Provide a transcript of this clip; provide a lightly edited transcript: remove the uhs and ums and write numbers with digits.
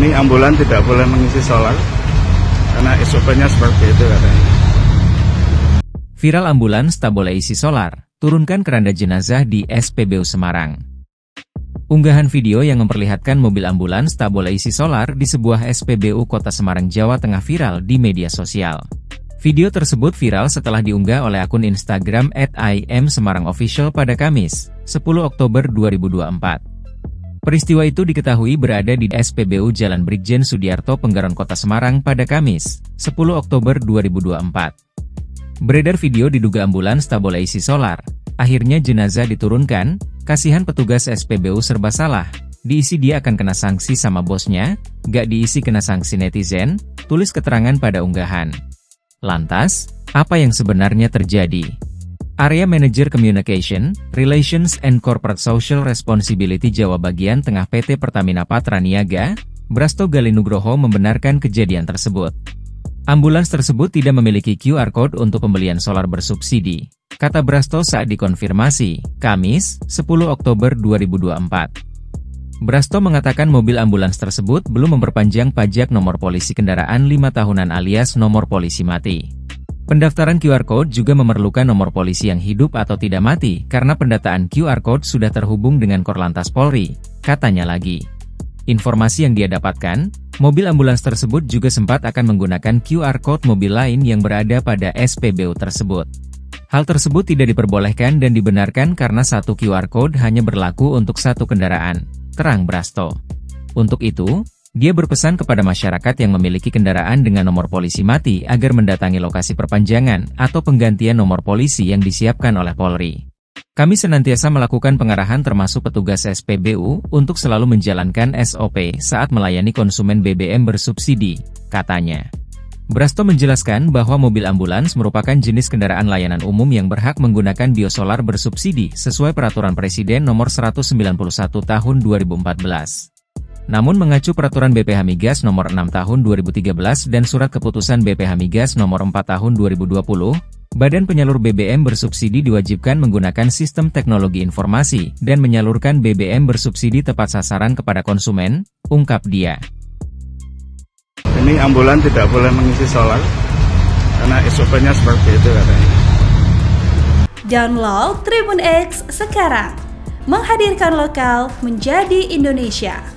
Ini ambulan tidak boleh mengisi solar karena SOP-nya seperti itu katanya. Viral ambulans tak boleh isi solar, turunkan keranda jenazah di SPBU Semarang. Unggahan video yang memperlihatkan mobil ambulans tak boleh isi solar di sebuah SPBU Kota Semarang, Jawa Tengah viral di media sosial. Video tersebut viral setelah diunggah oleh akun Instagram @imsemarangofficial pada Kamis, 10 Oktober 2024. Peristiwa itu diketahui berada di SPBU Jalan Brigjen Sudiarto, Penggaron Kota Semarang pada Kamis, 10 Oktober 2024. Beredar video diduga ambulans tak boleh isi solar. Akhirnya jenazah diturunkan, kasihan petugas SPBU serba salah. Diisi dia akan kena sanksi sama bosnya, gak diisi kena sanksi netizen, tulis keterangan pada unggahan. Lantas, apa yang sebenarnya terjadi? Area Manager Communication, Relations and Corporate Social Responsibility Jawa Bagian Tengah PT Pertamina Patra Niaga, Brasto Galinugroho membenarkan kejadian tersebut. Ambulans tersebut tidak memiliki QR Code untuk pembelian solar bersubsidi, kata Brasto saat dikonfirmasi, Kamis, 10 Oktober 2024. Brasto mengatakan mobil ambulans tersebut belum memperpanjang pajak nomor polisi kendaraan 5 tahunan alias nomor polisi mati. Pendaftaran QR Code juga memerlukan nomor polisi yang hidup atau tidak mati, karena pendataan QR Code sudah terhubung dengan Korlantas Polri, katanya lagi. Informasi yang dia dapatkan, mobil ambulans tersebut juga sempat akan menggunakan QR Code mobil lain yang berada pada SPBU tersebut. Hal tersebut tidak diperbolehkan dan dibenarkan karena satu QR Code hanya berlaku untuk satu kendaraan, terang Brasto. Untuk itu, dia berpesan kepada masyarakat yang memiliki kendaraan dengan nomor polisi mati agar mendatangi lokasi perpanjangan atau penggantian nomor polisi yang disiapkan oleh Polri. Kami senantiasa melakukan pengarahan termasuk petugas SPBU untuk selalu menjalankan SOP saat melayani konsumen BBM bersubsidi, katanya. Brasto menjelaskan bahwa mobil ambulans merupakan jenis kendaraan layanan umum yang berhak menggunakan biosolar bersubsidi sesuai Peraturan Presiden Nomor 191 Tahun 2014. Namun mengacu Peraturan BPH Migas Nomor 6 Tahun 2013 dan Surat Keputusan BPH Migas Nomor 4 Tahun 2020, Badan Penyalur BBM bersubsidi diwajibkan menggunakan sistem teknologi informasi dan menyalurkan BBM bersubsidi tepat sasaran kepada konsumen, ungkap dia. Ini ambulan tidak boleh mengisi solar karena SOP-nya seperti itu katanya. Download Tribun X sekarang, menghadirkan lokal menjadi Indonesia.